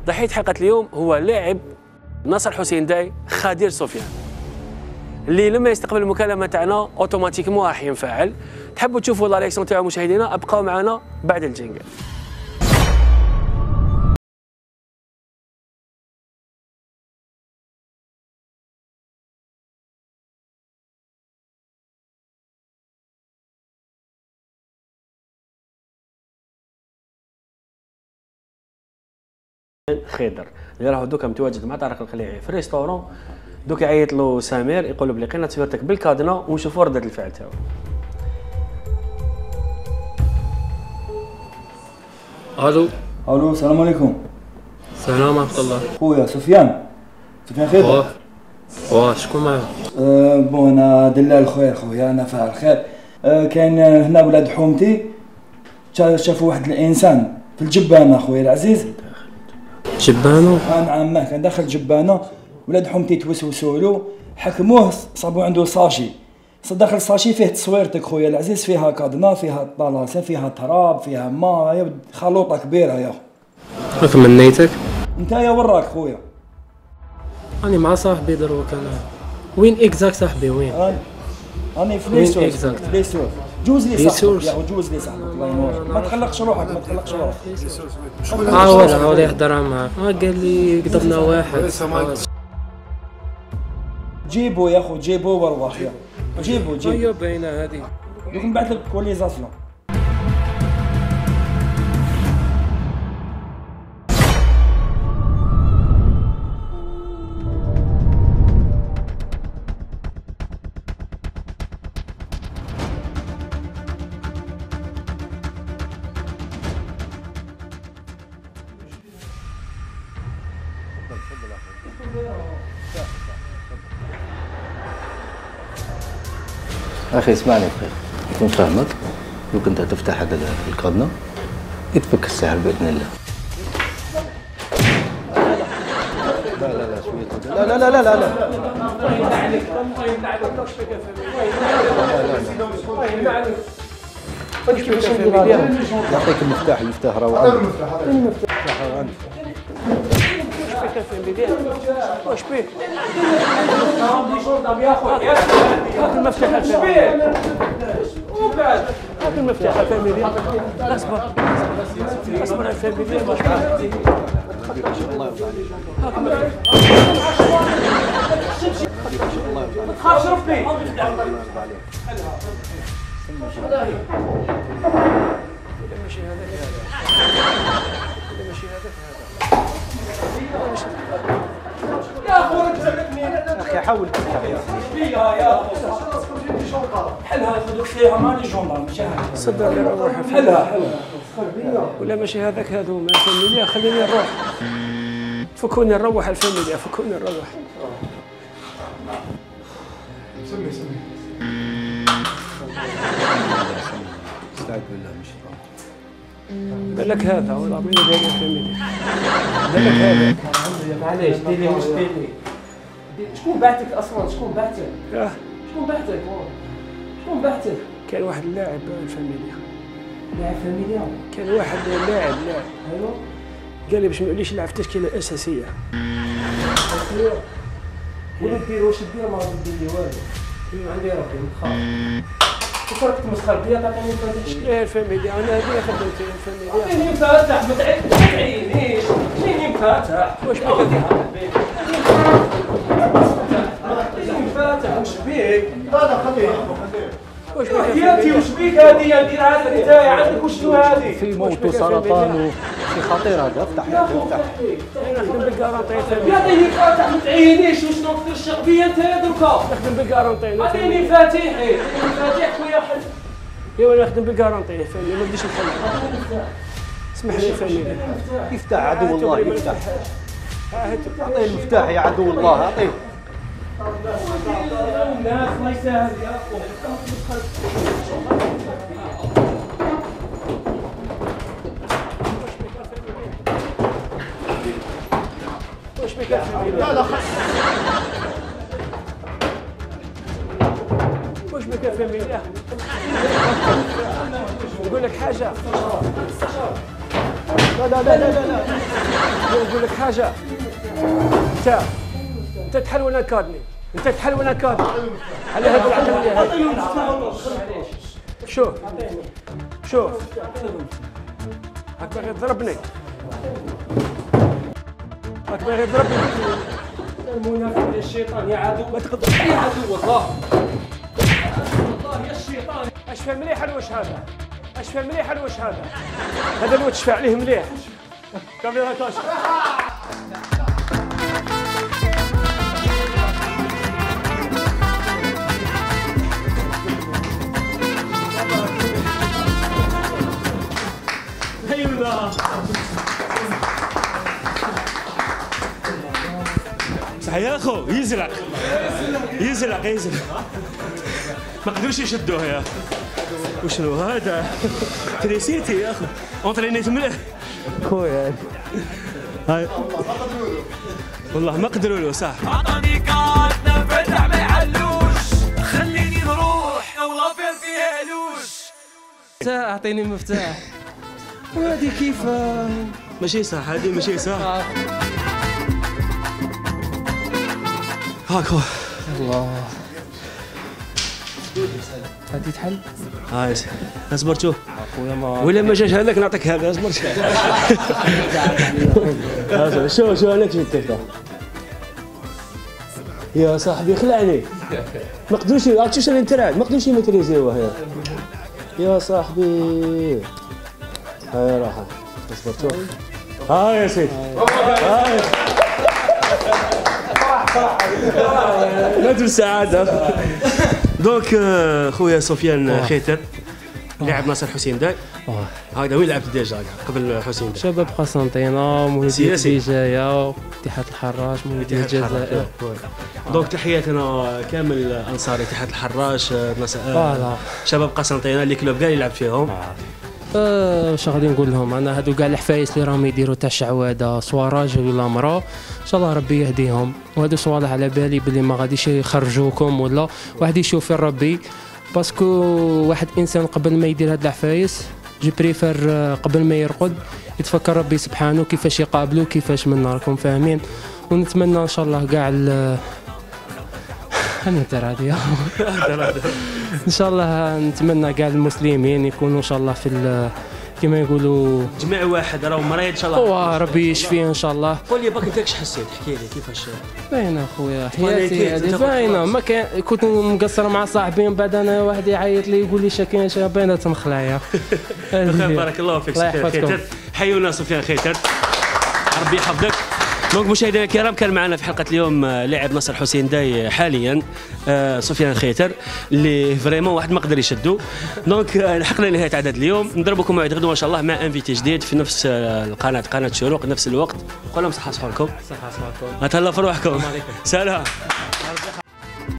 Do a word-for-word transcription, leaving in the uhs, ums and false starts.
ضحيه حلقه اليوم هو لاعب ناصر حسين داي خدير سفيان، اللي لما يستقبل المكالمه تاعنا اوتوماتيكمون راح ينفعل. تحبوا تشوفوا لا رياكسيون تاعو مشاهدينا؟ ابقاو معنا بعد الجينجل. خضر اللي راهو دوكا متواجد مع طارق القليعي في الريستورون، دوك يعيط له سمير يقول له بلي قينا تصويرتك بالكادنا ونشوفوا ردة الفعل تاعو. الو الو السلام عليكم. السلام ورحمة الله. خويا سفيان سفيان خضر. واه شكون معاه؟ أه بون انا دلال خير خويا، انا فاعل خير. أه كاين هنا ولاد حومتي شافوا واحد الانسان في الجبانه خويا العزيز. جبانه؟ اه نعم ما كان داخل جبانه، ولاد حومتي توسوسوا له حكموه صابوا عنده ساشي، داخل الساشي فيه تصويرتك خويا العزيز، فيها كادنا فيها طلاسه فيها تراب فيها ماء، خلوطه كبيره يا راك منيتك؟ نتايا وراك خويا. راني مع صاحبي دروك انا. وين اكزاكت صاحبي وين؟ راني راني في ليسورس ليسورس جوز لي صاحبك يا جوز لي صاحبك الله ينور. ما تقلقش روحك ما تقلقش روحك. عاود عاود يهضر معاك. اه قال لي قدرنا واحد. جيبو يا خو جيبو وارواح يا جيبو جيبو. هي باينه هذه. دوك نبعث لك كوليزاسيون. اخي اسمعني بخير، يكون فهمك لو كنت تفتح هذا الكادنا يتفك السحر باذن الله. لا لا لا شويه لا لا لا لا لا لا يعطيك المفتاح، المفتاح راهو عندك. المفتاح راهو عندك. واش بيك؟ هاك المفتاح الفاميليا. هاك المفتاح الفاميليا. اصبر اصبر الفاميليا. الله يرضى عليك. هاك المفتاح. ما تخافش ربي. الله يرضى عليك. ماشي هذاك هذا. ماشي هذاك هذا. يا اخويا تسلكني اخي حاول تفتح يا اخي. يا حلها خذوا فيها ماني جوندارم صدق اللي روح حلها حلها ولا ماشي هذاك هذوما الفاميليا. خليني نروح، فكوني نروح الفاميليا، فكوني نروح. سمي سمي استعذ بالله من الشيطان. بالك هذا ولا عمري داير الفاميليا. بالك هذا معليش دير لي واش دير لي. شكون بعثك اصلا؟ شكون بعثك؟ اه شكون بعثك؟ شكون بعثك؟ كان واحد اللاعب الفاميليا. لاعب فاميليا؟ كان واحد لاعب لاعب ايوا قال لي باش ما يوليش يلعب في التشكيله الاساسيه. ايوا ولا دير واش دير ما غادي دير والو. عندي ربي متخاف. كيف راك تمسخر بيا؟ تعطيني مفاتيح. ايه الفاميليا انا هذه خدمتي الفاميليا. عطيني مفاتح ما تعينيش. عطيني مفاتح. واش بك؟ عطيني مفاتح واش بيك؟ هذا خليه واش بك؟ حياتي واش بيك هذه؟ ندير هذا نتايا عندك وشنو هذه؟ في موت وسرطان وشي خطير هذا. افتح يا افتح. انا نخدم بالكارونتي الفاميليا. يعطيني مفاتح ما تعينيش وشنو ترشق بيا انت دركا. نخدم بالكارونتي. عطيني مفاتيحي. عطيني مفاتيح خويا حل. ايوا انا نخدم بالكارونتي الفاميليا ما بديش نخلي. اسمح لي الفاميليا. يفتح عدو الله يفتح. هات اعطيه المفتاح يا عدو الله اعطيه. الناس ما يسهل يا اخو. واش بك الفاميليا؟ لا واش بك الفاميليا؟ نقول لك حاجه. لا لا لا لا لا نقول لك حاجه، انت انت تحل وانا كادني، انت تحل وانا كادني على هذه العقليه هذه. شوف شوف هاك باغي تضربني، هاك باغي تضربني. المنافق يا الشيطان يا عدو، ما تقدر يا عدو والله، والله يا الشيطان. اشفى مليح الوش هذا، اشفى مليح الوش هذا، هذا الوش شفى عليه مليح. كاميرا كاش. ايوه صح يا اخو، يزرق يزرق يزرق، ما قدروش يشدوه يا اخو. وشنو هذا؟ تريسيتي يا اخو، اونطرينيت مليح خويا. هاي والله ما قدروا له صح. عطاني كارت فتح ما يعلوش، خليني نروح والله فين فيها لوش. مفتاح، اعطيني مفتاح. وهذه كيف ماشي صح، هذه ماشي صح. هاك هو الله. هذه تحل؟ هاي اصبر شوف خويا ما ولا ما جاش هذاك نعطيك هذا. اصبر شوف شوف هذاك شفتك يا صاحبي، خلعني. ما قدروش عرفتي شنو نترعد، ما قدروش يماتريزيوه يا يا صاحبي. هاي راحه. اصبر شوف. هاي يا سيدي هاي. لا السعاده. دونك خويا سفيان خيتر لاعب ناصر حسين داي. هذا وين لعبت ديجا قبل حسين داي؟ شباب قسنطينة، مولودية سياسي. بجاية، اتحاد الحراش، مولودية الجزائر. دونك تحياتنا كامل انصار اتحاد الحراش، ناصر فوالا. شباب قسنطينة اللي كلوب كاع يلعب فيهم. آه، واش غادي نقول لهم انا، هادو كاع الحفايس اللي راهم يديروا تاع الشعواده، سوا راجل ولا مراه، ان شاء الله ربي يهديهم. وهادو صوالح على بالي بلي ما غاديش يخرجوكم ولا واحد يشوف في ربي، باسكو واحد انسان قبل ما يدير هاد الحفايس جي بريفير قبل ما يرقد يتفكر ربي سبحانه كيفاش يقابلو كيفاش من راكم فاهمين. ونتمنى ان شاء الله كاع هاني انت هذه ان شاء الله نتمنى كاع المسلمين يكونوا ان شاء الله في كما يقولوا جميع واحد راهو مريض ان شاء الله. هو ربي يشفيه ان شاء الله. قول لي باك انت كش حسيت، احكي لي كيفاش. باينه خويا حياتي هذه باينه، ما كان كنت مقصر مع صاحبي من بعد انا واحد يعيط لي يقول لي شاكين باينه تنخلع يا بخير. بارك الله فيك سفيان خيتر. حيونا سفيان خيتر، ربي يحفظك. دونك مشاهدينا الكرام، كان معنا في حلقه اليوم لاعب ناصر حسين داي حاليا آه سفيان خيتر، اللي فريمون واحد ما قدر يشدو. دونك آه لحقنا نهايه عدد اليوم، نضربكم موعد غدوه ان شاء الله مع انفيتي جديد في نفس آه القناه، قناه شروق، نفس الوقت. قول لهم صحه صحوركم، صحه صحتكم، تهلاو في روحكم. سلام.